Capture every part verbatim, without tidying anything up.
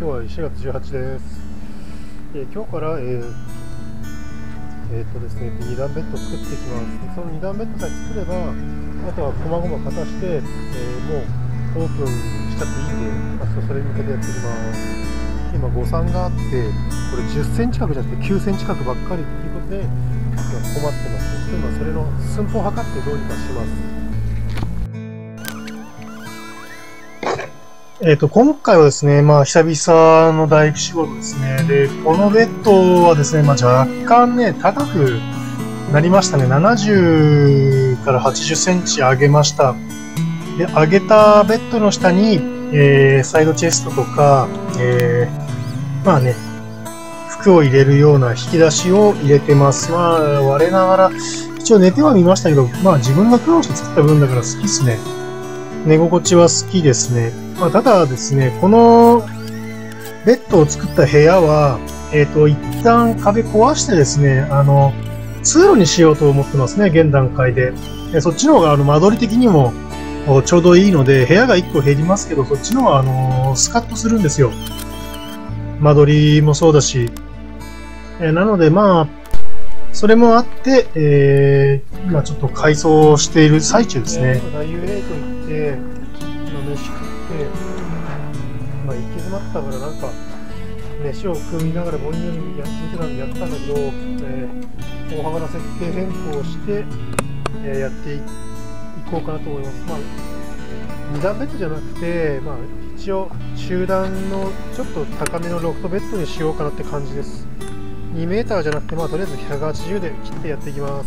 今日はしがつじゅうはちです。えー、今日から、えーえーとですね、に段ベッドを作っていきます。そのに段ベッドさえ作れば、あとはこまごま片して、えー、もうオープンしちゃっていいんで、明日それに向けてやっていきます。今誤算があって、これじゅっセンチ角じゃなくてきゅうセンチ角ばっかりということで、今困ってます。今それの寸法を測ってどうにかします。えっと、今回はですね、まあ、久々の大工仕事ですね。で、このベッドはですね、まあ、若干ね、高くなりましたね。ななじゅうからはちじゅっセンチ上げました。で、上げたベッドの下に、えー、サイドチェストとか、えー、まあね、服を入れるような引き出しを入れてます。まあ、我ながら、一応寝てはみましたけど、まあ、自分が苦労して作った分だから好きですね。寝心地は好きですね。まあ、ただですね、このベッドを作った部屋は、えっと、一旦壁壊してですね、あの、通路にしようと思ってますね、現段階で。そっちの方が、あの、間取り的にもちょうどいいので、部屋がいっこ減りますけど、そっちの方が、あの、スカッとするんですよ。間取りもそうだし。えなので、まあ、それもあって、えー、今ちょっと改装している最中ですね。ダイユーエイト行って、今飯食って、まあ行き詰まったからなんか、飯を食いながらぼんやりやってたんでやったんだけど、えー、大幅な設計変更をして、えー、やっていこうかなと思います。まあ、に段ベッドじゃなくて、まあ一応中段のちょっと高めのロフトベッドにしようかなって感じです。にメーターじゃなくて、まあ、とりあえずひゃくはちじゅうで切ってやっていきます。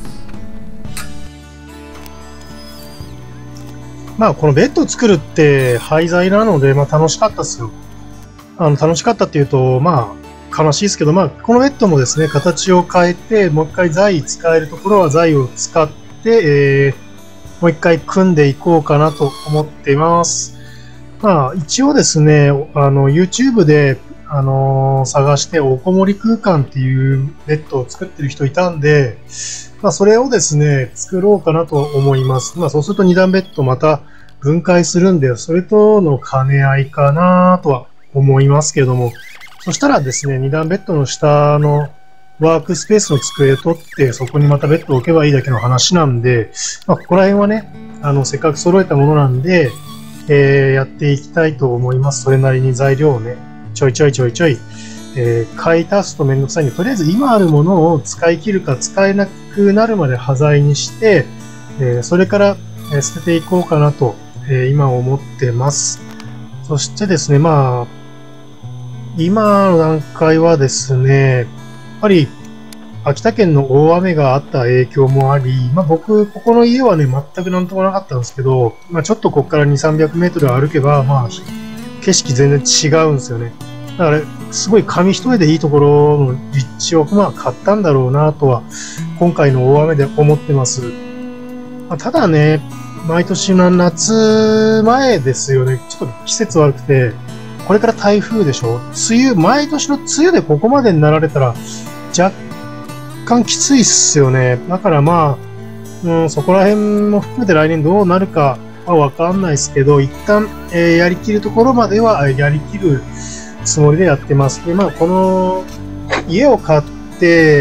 まあ、このベッドを作るって廃材なので、まあ、楽しかったですよ。あの、楽しかったっていうと、まあ、悲しいですけど、まあ、このベッドもですね、形を変えて、もう一回材使えるところは材を使って、えー、もう一回組んでいこうかなと思っています。まあ、一応ですね、あの、YouTube で、あのー、探しておこもり空間っていうベッドを作ってる人いたんで、まあそれをですね、作ろうかなと思います。まあそうするとに段ベッドまた分解するんで、それとの兼ね合いかなとは思いますけども、そしたらですね、に段ベッドの下のワークスペースの机を取って、そこにまたベッドを置けばいいだけの話なんで、まあここら辺はね、あの、せっかく揃えたものなんで、えー、やっていきたいと思います。それなりに材料をね、ちょいちょいちょいちょい、えー、買い足すとめんどくさいんで、とりあえず今あるものを使い切るか使えなくなるまで端材にして、えー、それから、えー、捨てていこうかなと、えー、今思ってます。そしてですね、まあ、今の段階はですね、やっぱり秋田県の大雨があった影響もあり、まあ僕、ここの家はね、全くなんともなかったんですけど、まあちょっとここからに、さんびゃくメートル歩けば、まあ、景色全然違うんですよね。だから、すごい紙一重でいいところの立地をまあ買ったんだろうなとは、今回の大雨で思ってます。まあ、ただね、毎年の夏前ですよね。ちょっと季節悪くて、これから台風でしょ。梅雨、毎年の梅雨でここまでになられたら、若干きついっすよね。だからまあ、うん、そこら辺も含めて来年どうなるか、まあ、わかんないですけど、一旦、えー、やりきるところまではやりきるつもりでやってます。で、まあ、この家を買って、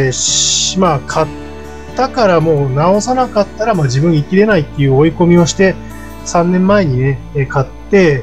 まあ、買ったからもう直さなかったら、まあ、自分生きれないっていう追い込みをして、さんねんまえにね、買って、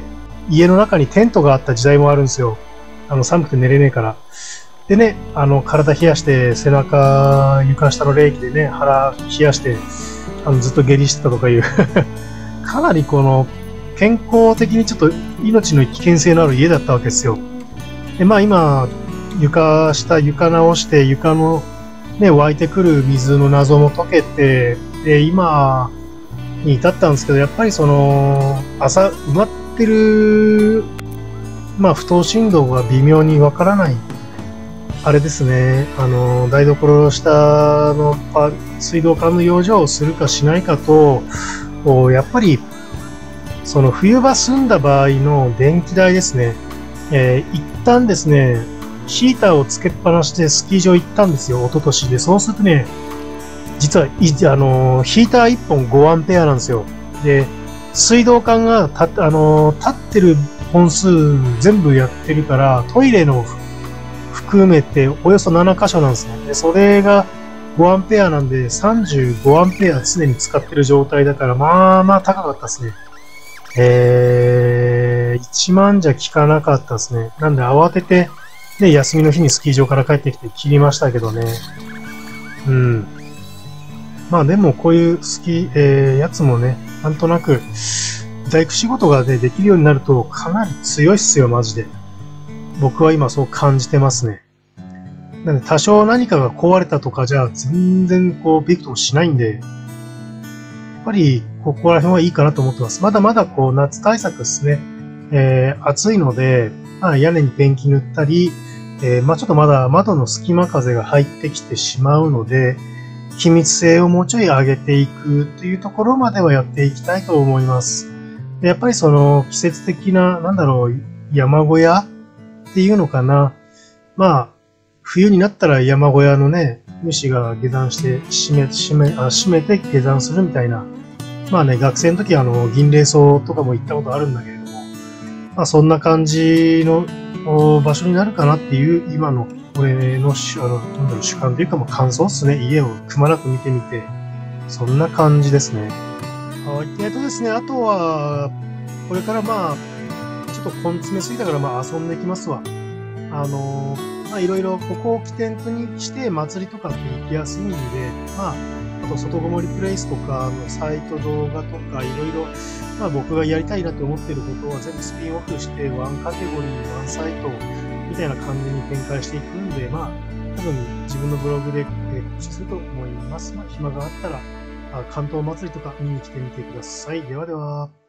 家の中にテントがあった時代もあるんですよ。あの、寒くて寝れねえから。でね、あの、体冷やして、背中、床下の冷気でね、腹冷やして、あの、ずっと下痢してたとかいうかなりこの健康的にちょっと命の危険性のある家だったわけですよ。で、まあ今、床下、床直して、床のね、湧いてくる水の謎も解けて、で、今に至ったんですけど、やっぱりその、朝埋まってる、まあ不等振動が微妙にわからない。あれですね、あの、台所下の水道管の養生をするかしないかと、やっぱり、その冬場住んだ場合の電気代ですね。えー、一旦ですね、ヒーターをつけっぱなしでスキー場行ったんですよ、一昨年で。そうするとね、実は、あのー、ヒーターいっぽんごアンペアなんですよ。で、水道管がた、あのー、立ってる本数全部やってるから、トイレの含めておよそなな箇所なんですね。で、それがごアンペアなんでさんじゅうごアンペア常に使ってる状態だから、まあまあ高かったですね。えー、いちまんじゃ効かなかったですね。なんで慌てて、で、休みの日にスキー場から帰ってきて切りましたけどね。うん。まあでもこういうスキー、えー、やつもね、なんとなく、大工仕事がね、できるようになるとかなり強いっすよ、マジで。僕は今そう感じてますね。なんで多少何かが壊れたとかじゃ全然こうビクともしないんで、やっぱりここら辺はいいかなと思ってます。まだまだこう夏対策ですね。えー、暑いので、まあ、屋根にペンキ塗ったり、えー、まあちょっとまだ窓の隙間風が入ってきてしまうので、気密性をもうちょい上げていくというところまではやっていきたいと思います。でやっぱりその季節的な、なんだろう、山小屋っていうのかな。まあ、冬になったら山小屋のね、主が下山して閉め、閉め、あ、閉めて下山するみたいな。まあね、学生の時はあの、銀霊荘とかも行ったことあるんだけれども、まあそんな感じの場所になるかなっていう今の俺の主、あの、なんだろう、主観というかもう感想っすね。家をくまなく見てみて。そんな感じですね。はい。えっとですね、あとは、これからまあ、ちょっと根詰めすぎたからまあ遊んできますわ。あのー、まあいろいろここを起点にして祭りとかって行きやすいんで、まあ、あと外ごもりプレイスとかのサイト動画とかいろいろ、まあ僕がやりたいなと思っていることは全部スピンオフしてワンカテゴリー、ワンサイトみたいな感じに展開していくんで、まあ多分自分のブログで告知すると思います。まあ暇があったら、関東祭りとか見に来てみてください。ではでは。